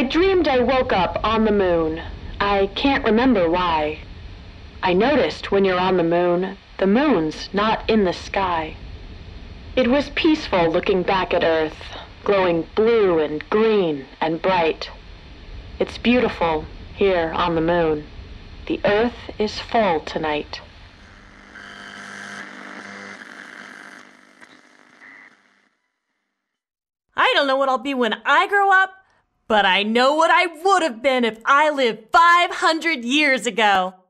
dreamed I woke up on the moon. I can't remember why. I noticed when you're on the moon's not in the sky. It was peaceful looking back at Earth, glowing blue and green and bright. It's beautiful here on the moon. The Earth is full tonight. I don't know what I'll be when I grow up, but I know what I would have been if I lived 500 years ago.